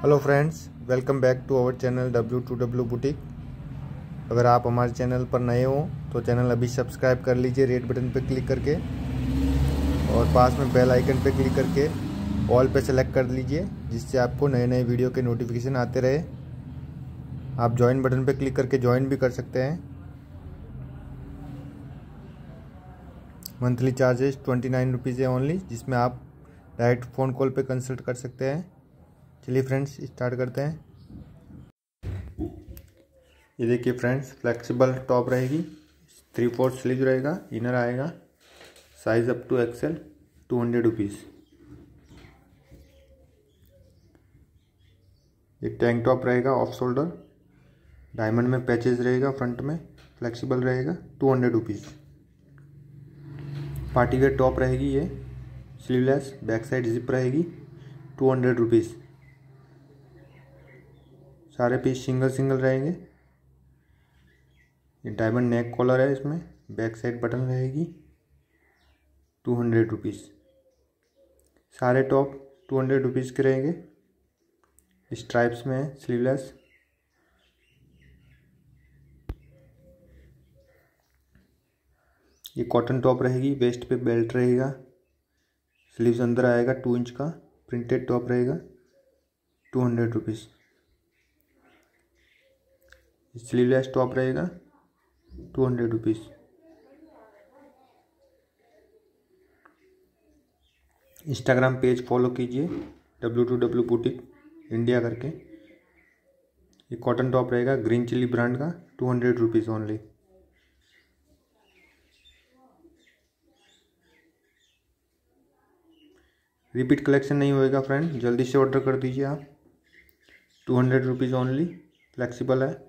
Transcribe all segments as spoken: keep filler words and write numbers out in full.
Hello friends, welcome back to our channel W two W boutique. अगर आप हमारे channel पर नए हो तो चैनल अभी सब्सक्राइब कर लीजिए रेड बटन पर क्लिक करके, और पास में बेल आइकन पर क्लिक करके ऑल पे सेलेक्ट कर लीजिए, जिससे आपको नए नए वीडियो के नोटिफिकेशन आते रहे। आप ज्वाइन बटन पर क्लिक करके ज्वाइन भी कर सकते हैं। Monthly charges twenty nine rupees है ओनली, जिसमें आप डायरेक्ट फ़ोन कॉल पे कंसल्ट कर सकते हैं। चलिए फ्रेंड्स, स्टार्ट करते हैं। ये देखिए फ्रेंड्स, फ्लेक्सिबल टॉप रहेगी, थ्री फोर्थ स्लीव रहेगा, इनर आएगा, size up to XL, two hundred rupees. ये टैंक टॉप रहेगा ऑफ शोल्डर, डायमंड में पैचेस रहेगा, फ्रंट में फ्लेक्सिबल रहेगा, two hundred rupees. Party wear top रहेगी, ये स्लीवलेस, बैक साइड जिप रहेगी, टू हंड्रेड रुपीज़। सारे पीस सिंगल सिंगल रहेंगे। ये डायमंड नेक कॉलर है, इसमें बैक साइड बटन रहेगी, टू हंड्रेड रुपीज़। सारे टॉप टू हंड्रेड रुपीज़ के रहेंगे। स्ट्राइप्स में है, स्लीवलेस। ये कॉटन टॉप रहेगी, वेस्ट पे बेल्ट रहेगा, स्लीव्स अंदर आएगा, टू इंच का प्रिंटेड टॉप रहेगा, two hundred rupees. Sleeveless top रहेगा, two hundred rupees. Instagram page follow कीजिए W two W boutique India करके। ये कॉटन टॉप रहेगा, ग्रीन चिली ब्रांड का, two hundred rupees only. Repeat collection नहीं होएगा फ्रेंड, जल्दी से ऑर्डर कर दीजिए आप। To hundred rupees only, flexible है।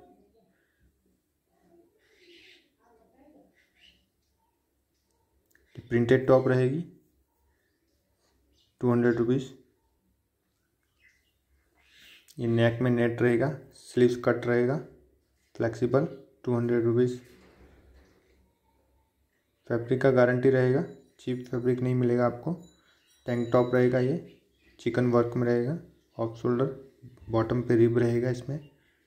प्रिंटेड टॉप रहेगी, टू हंड्रेड रुपीज़। ये नेक में नेट रहेगा, स्लीव्स कट रहेगा, flexible, two hundred rupees. Fabric का गारंटी रहेगा, चीप फैब्रिक नहीं मिलेगा आपको। टैंक टॉप रहेगा, ये चिकन वर्क में रहेगा, ऑफ शोल्डर, बॉटम पे रिब रहेगा इसमें।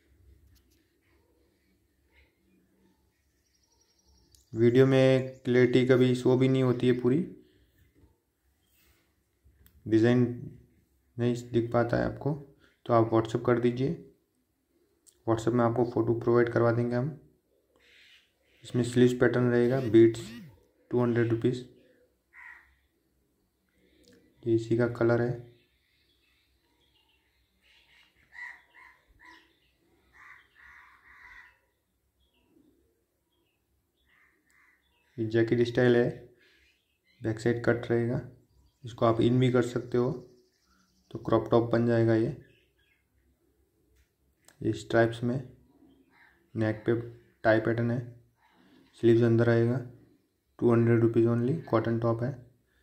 वीडियो में क्लैरिटी कभी शो भी नहीं होती है, पूरी डिज़ाइन नहीं दिख पाता है आपको, तो आप व्हाट्सएप कर दीजिए। व्हाट्सएप में आपको फ़ोटो प्रोवाइड करवा देंगे हम। इसमें स्लीव्स पैटर्न रहेगा, बीट्स, टू हंड्रेड रुपीज़। ये इसी का कलर है। ये जैकेट स्टाइल है, बैक साइड कट रहेगा, इसको आप इन भी कर सकते हो तो क्रॉप टॉप बन जाएगा। ये ये स्ट्राइप्स में, नेक पे टाई पैटर्न है, स्लीव्स अंदर आएगा, two hundred rupees only. Cotton top है।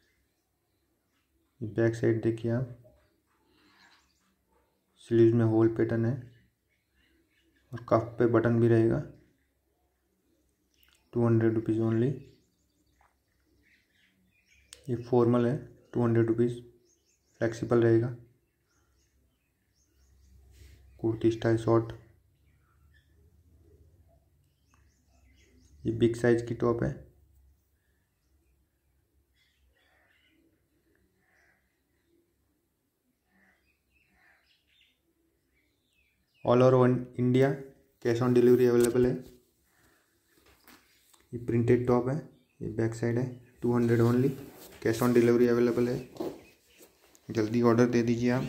बैक साइड देखिए आप, स्लीव्स में होल पैटर्न है और कफ पे बटन भी रहेगा, टू हंड्रेड रुपीज़ ओनली। ये फॉर्मल है, टू हंड्रेड रुपीज़, फ्लेक्सिबल रहेगा, कुर्ती स्टाइल शॉर्ट। ये बिग साइज की टॉप है, all over India cash on delivery available है। ये प्रिंटेड टॉप है, ये बैक साइड है, two hundred only, cash on delivery available है। जल्दी ऑर्डर दे दीजिए आप।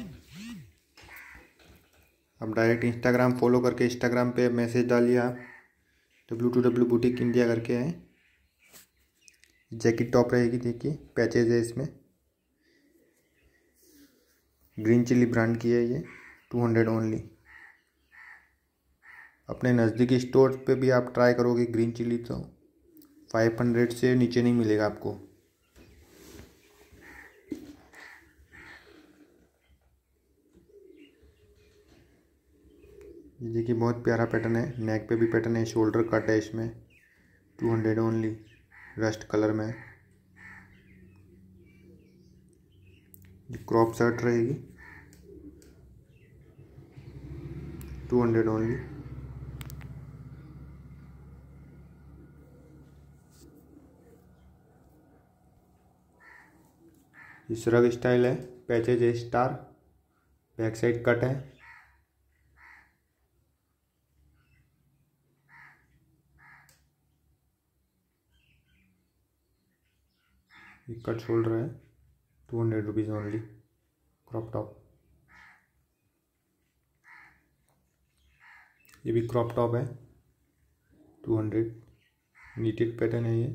आप डायरेक्ट इंस्टाग्राम फॉलो करके इंस्टाग्राम पे मैसेज डालिए आप, W two W boutique India करके है। जैकेट टॉप रहेगी, देखिए पैचेज है इसमें, ग्रीन चिली ब्रांड की है ये, टू हंड्रेड ओनली। अपने नज़दीकी स्टोर पे भी आप ट्राई करोगे ग्रीन चिली तो फाइव हंड्रेड से नीचे नहीं मिलेगा आपको। ये देखिए बहुत प्यारा पैटर्न है, नेक पे भी पैटर्न है, शोल्डर कट है इसमें, two hundred only, rust colour में। ये क्रॉप शर्ट रहेगी, टू हंड्रेड ओनली। ये श्रग स्टाइल है, पैचेज है स्टार, बैक साइड कट है। ये कट शोल्डर है, two hundred rupees only. Crop top, ये भी क्रॉप टॉप है, टू हंड्रेड। नीटेड पैटर्न है ये।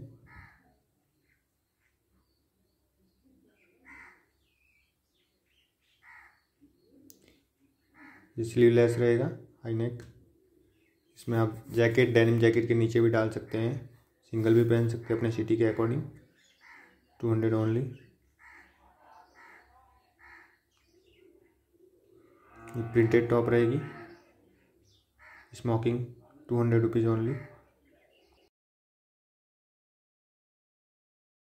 ये स्लीवलेस रहेगा, हाई नेक। इसमें आप जैकेट, डेनिम जैकेट के नीचे भी डाल सकते हैं, सिंगल भी पहन सकते हैं अपने सिटी के अकॉर्डिंग। Two hundred only. ये प्रिंटेड टॉप रहेगी, smocking, two hundred rupees only.